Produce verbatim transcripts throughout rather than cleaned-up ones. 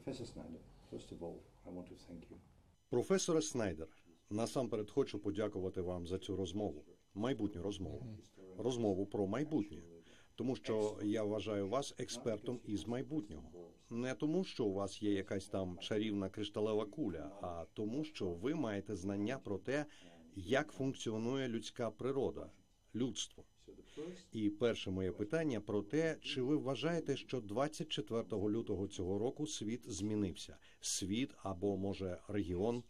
Професоре Снайдер, насамперед хочу подякувати вам за цю розмову, майбутню розмову, розмову про майбутнє. Тому що я вважаю вас експертом із майбутнього. Не тому, що у вас є якась там чарівна кришталева куля, а тому, що ви маєте знання про те, як функціонує людська природа, людство. І перше моє питання про те, чи ви вважаєте, що двадцять четвертого лютого цього року світ змінився? Світ або, може, регіон?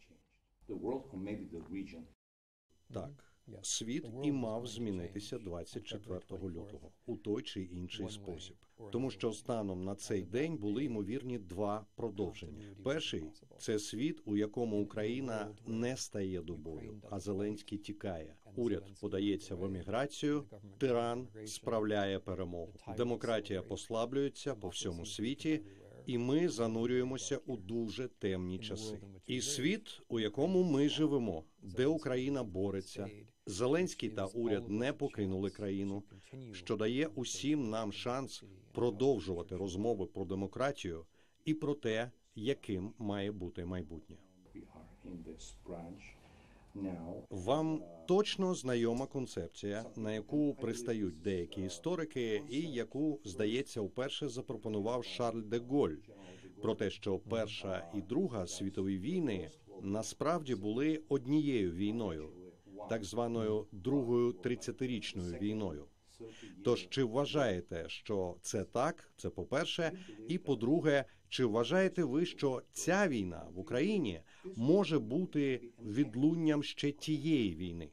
Так. Світ і мав змінитися двадцять четвертого лютого у той чи інший спосіб. Тому що станом на цей день були ймовірні два продовження. Перший – це світ, у якому Україна не стає до бою, а Зеленський тікає. Уряд подається в еміграцію, тиран справляє перемогу. Демократія послаблюється по всьому світі, і ми занурюємося у дуже темні часи. І світ, у якому ми живемо, де Україна бореться, Зеленський та уряд не покинули країну, що дає усім нам шанс продовжувати розмови про демократію і про те, яким має бути майбутнє. Вам точно знайома концепція, на яку пристають деякі історики і яку, здається, вперше запропонував Шарль де Голль, про те, що Перша і Друга світові війни насправді були однією війною, так званою Другою тридцятирічною війною. Тож, чи вважаєте, що це так, це по-перше, і по-друге, чи вважаєте ви, що ця війна в Україні може бути відлунням ще тієї війни?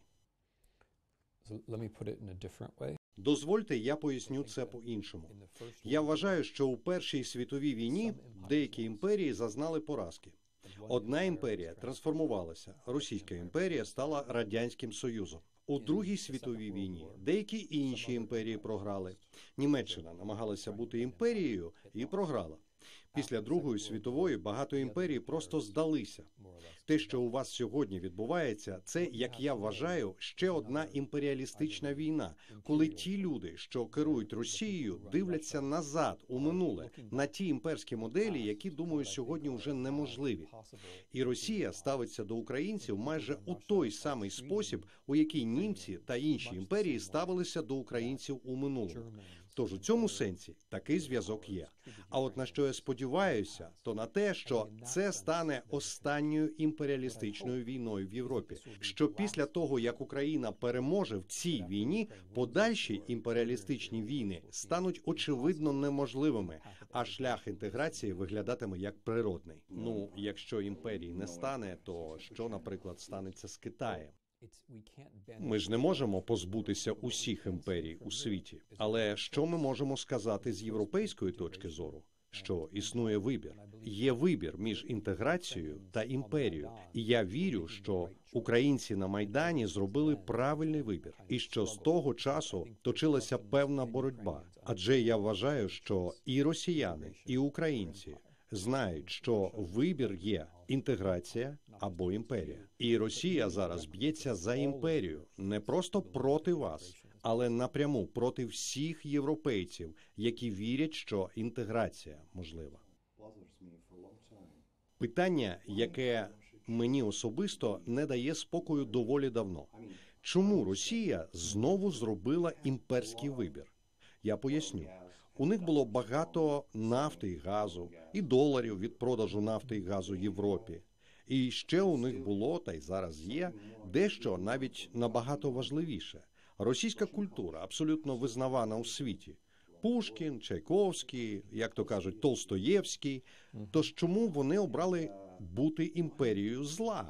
Дозвольте, я поясню це по-іншому. Я вважаю, що у Першій світовій війні деякі імперії зазнали поразки. Одна імперія трансформувалася, Російська імперія стала Радянським Союзом. У Другій світовій війні деякі інші імперії програли. Німеччина намагалася бути імперією і програла. Після Другої світової багато імперій просто здалися. Те, що у вас сьогодні відбувається, це, як я вважаю, ще одна імперіалістична війна, коли ті люди, що керують Росією, дивляться назад, у минуле, на ті імперські моделі, які, думаю, сьогодні вже неможливі. І Росія ставиться до українців майже у той самий спосіб, у який німці та інші імперії ставилися до українців у минулому. Тож у цьому сенсі такий зв'язок є. А от на що я сподіваюся, то на те, що це стане останньою імперіалістичною війною в Європі. Що після того, як Україна переможе в цій війні, подальші імперіалістичні війни стануть очевидно неможливими, а шлях інтеграції виглядатиме як природний. Ну, якщо імперії не стане, то що, наприклад, станеться з Китаєм? Ми ж не можемо позбутися усіх імперій у світі. Але що ми можемо сказати з європейської точки зору? Що існує вибір. Є вибір між інтеграцією та імперією. І я вірю, що українці на Майдані зробили правильний вибір. І що з того часу точилася певна боротьба. Адже я вважаю, що і росіяни, і українці знають, що вибір є інтеграція або імперія. І Росія зараз б'ється за імперію, не просто проти вас, але напряму проти всіх європейців, які вірять, що інтеграція можлива. Питання, яке мені особисто не дає спокою доволі давно. Чому Росія знову зробила імперський вибір? Я поясню. У них було багато нафти і газу, і доларів від продажу нафти і газу Європі. І ще у них було, та й зараз є, дещо навіть набагато важливіше. Російська культура, абсолютно визнавана у світі. Пушкін, Чайковський, як то кажуть, Толстоєвський. Тож чому вони обрали бути імперією зла?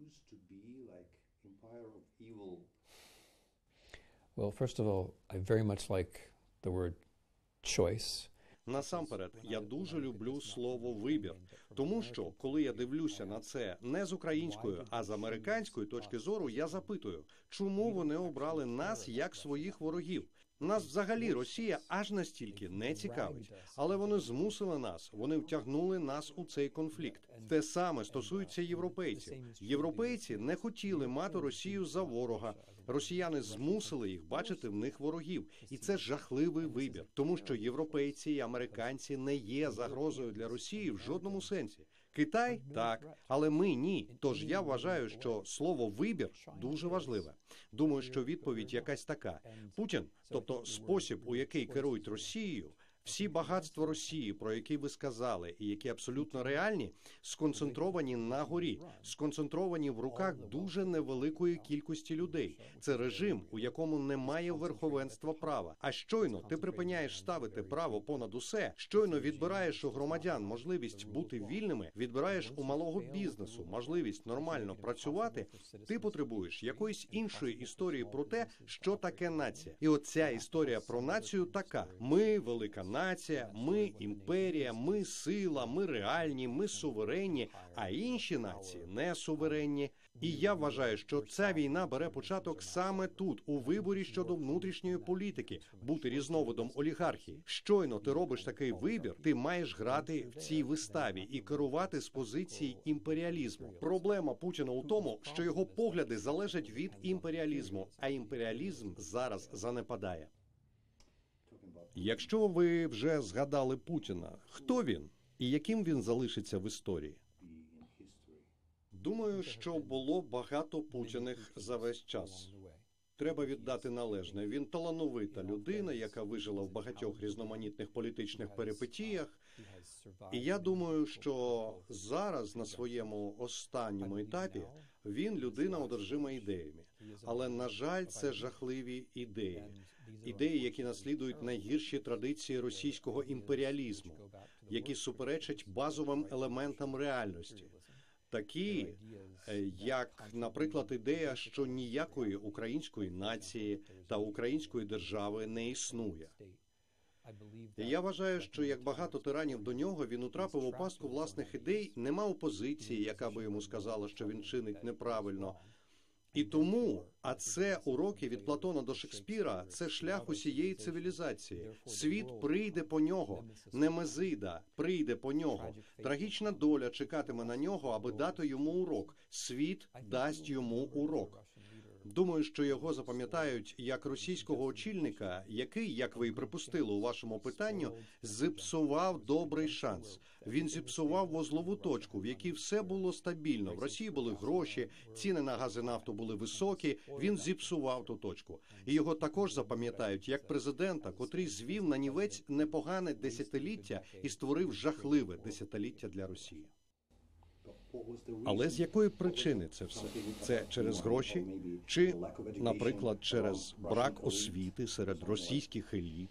Well, first of all, I very much like the word choice. Насамперед, я дуже люблю слово «вибір», тому що, коли я дивлюся на це не з української, а з американської точки зору, я запитую, чому вони обрали нас як своїх ворогів? Нас взагалі Росія аж настільки не цікавить. Але вони змусили нас, вони втягнули нас у цей конфлікт. Те саме стосується європейців. Європейці не хотіли мати Росію за ворога. Росіяни змусили їх бачити в них ворогів. І це жахливий вибір, тому що європейці і американці не є загрозою для Росії в жодному сенсі. Китай – так, але ми – ні. Тож я вважаю, що слово «вибір» дуже важливе. Думаю, що відповідь якась така. Путін, тобто спосіб, у який керують Росією, всі багатства Росії, про які ви сказали, і які абсолютно реальні, сконцентровані на горі, сконцентровані в руках дуже невеликої кількості людей. Це режим, у якому немає верховенства права. А щойно ти припиняєш ставити право понад усе, щойно відбираєш у громадян можливість бути вільними, відбираєш у малого бізнесу можливість нормально працювати, ти потребуєш якоїсь іншої історії про те, що таке нація. І от ця історія про націю така. Ми – велика нація. Нація, ми імперія, ми сила, ми реальні, ми суверенні, а інші нації не суверенні. І я вважаю, що ця війна бере початок саме тут, у виборі щодо внутрішньої політики, бути різновидом олігархії. Щойно ти робиш такий вибір, ти маєш грати в цій виставі і керувати з позиції імперіалізму. Проблема Путіна у тому, що його погляди залежать від імперіалізму, а імперіалізм зараз занепадає. Якщо ви вже згадали Путіна, хто він і яким він залишиться в історії? Думаю, що було багато Путіних за весь час. Треба віддати належне. Він талановита людина, яка вижила в багатьох різноманітних політичних перипетіях. І я думаю, що зараз, на своєму останньому етапі, він людина, одержима ідеями. Але, на жаль, це жахливі ідеї. Ідеї, які наслідують найгірші традиції російського імперіалізму, які суперечать базовим елементам реальності. Такі, як, наприклад, ідея, що ніякої української нації та української держави не існує. І я вважаю, що, як багато тиранів до нього, він утрапив у пастку власних ідей, нема опозиції, яка би йому сказала, що він чинить неправильно. І тому, а це уроки від Платона до Шекспіра, це шлях усієї цивілізації. Світ прийде по нього, Немезида прийде по нього. Трагічна доля чекатиме на нього, аби дати йому урок. Світ дасть йому урок. Думаю, що його запам'ятають як російського очільника, який, як ви і припустили у вашому питанню, зіпсував добрий шанс. Він зіпсував вузлову точку, в якій все було стабільно. В Росії були гроші, ціни на газ і нафту були високі. Він зіпсував ту точку. І його також запам'ятають як президента, котрий звів на нівець непогане десятиліття і створив жахливе десятиліття для Росії. Але з якої причини це все? Це через гроші? Чи, наприклад, через брак освіти серед російських еліт?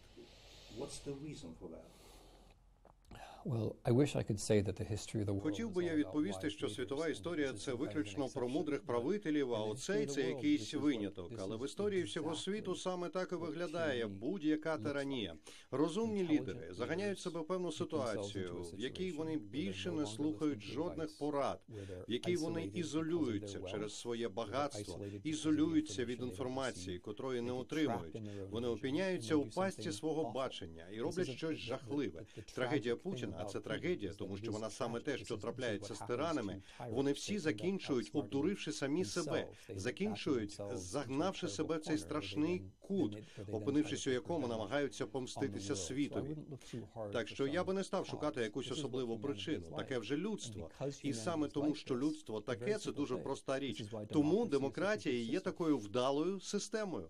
Хотів би я відповісти, що світова історія – це виключно про мудрих правителів, а оцей – це якийсь виняток. Але в історії всього світу саме так і виглядає будь-яка тиранія. Розумні лідери заганяють себе в певну ситуацію, в якій вони більше не слухають жодних порад, в якій вони ізолюються через своє багатство, ізолюються від інформації, котрої не отримують. Вони опиняються у пастці свого бачення і роблять щось жахливе. Трагедія Путіна – а це трагедія, тому що вона саме те, що трапляється з тиранами. Вони всі закінчують, обдуривши самі себе, закінчують, загнавши себе в цей страшний кут, опинившись у якому намагаються помститися світові. Так що я би не став шукати якусь особливу причину. Таке вже людство. І саме тому, що людство таке, це дуже проста річ. Тому демократія є такою вдалою системою.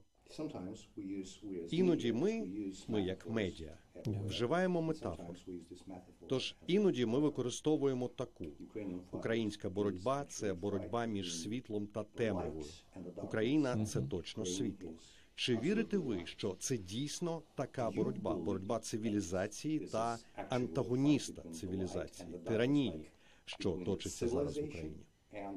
Іноді ми, ми як медіа, вживаємо метафор. Тож іноді ми використовуємо таку. Українська боротьба – це боротьба між світлом та темрявою. Україна – це точно світло. Чи вірите ви, що це дійсно така боротьба? Боротьба цивілізації та антагоніста цивілізації, тиранії, що точиться зараз в Україні?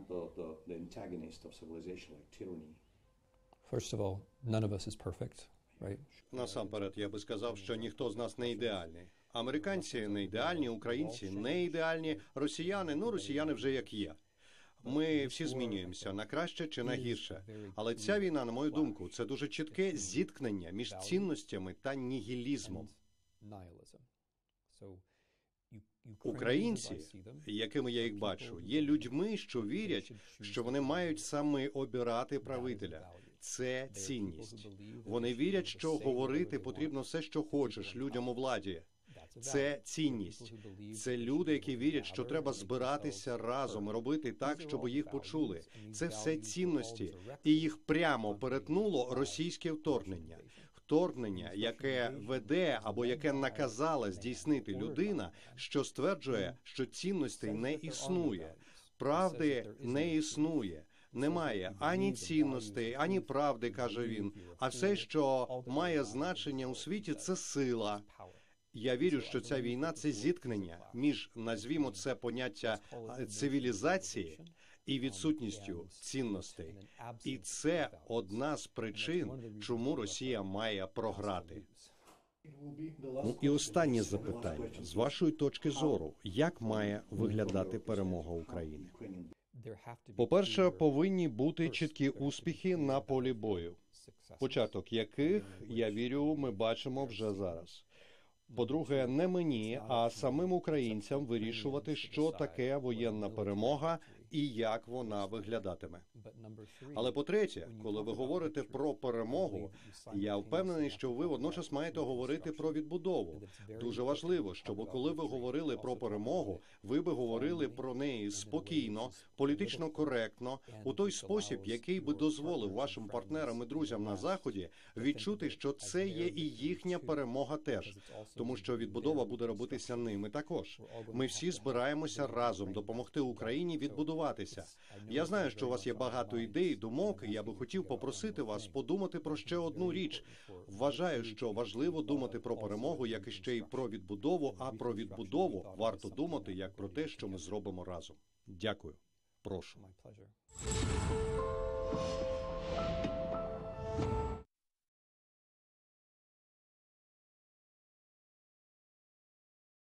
First of all, none of us is perfect, right? Насамперед, я би сказав, що ніхто з нас не ідеальний. Американці не ідеальні, українці не ідеальні, росіяни, ну, росіяни вже як є. Ми всі змінюємося на краще чи на гірше. Але ця війна, на мою думку, це дуже чітке зіткнення між цінностями та нігілізмом. Українці, якими я їх бачу, є людьми, що вірять, що вони мають саме обирати правителя. Це цінність. Вони вірять, що говорити потрібно все, що хочеш, людям у владі. Це цінність. Це люди, які вірять, що треба збиратися разом і робити так, щоб їх почули. Це все цінності, і їх прямо перетнуло російське вторгнення. Вторгнення, яке веде або яке наказала здійснити людина, що стверджує, що цінностей не існує. Правди не існує. Немає ані цінностей, ані правди, каже він. А все, що має значення у світі, це сила. Я вірю, що ця війна – це зіткнення між, назвімо це поняття, цивілізації і відсутністю цінностей. І це одна з причин, чому Росія має програти. Ну і останнє запитання. З вашої точки зору, як має виглядати перемога України? По-перше, повинні бути чіткі успіхи на полі бою, початок яких, я вірю, ми бачимо вже зараз. По-друге, не мені, а самим українцям вирішувати, що таке воєнна перемога і як вона виглядатиме. Але по-третє, коли ви говорите про перемогу, я впевнений, що ви водночас маєте говорити про відбудову. Дуже важливо, щоб коли ви говорили про перемогу, ви би говорили про неї спокійно, політично коректно, у той спосіб, який би дозволив вашим партнерам і друзям на Заході відчути, що це є і їхня перемога теж. Тому що відбудова буде робитися ними також. Ми всі збираємося разом допомогти Україні відбудуватися. Я знаю, що у вас є багато ідей, думок, і я би хотів попросити вас подумати про ще одну річ. Вважаю, що важливо думати про перемогу, як і ще й про відбудову, а про відбудову варто думати як про те, що ми зробимо разом. Дякую. Прошу.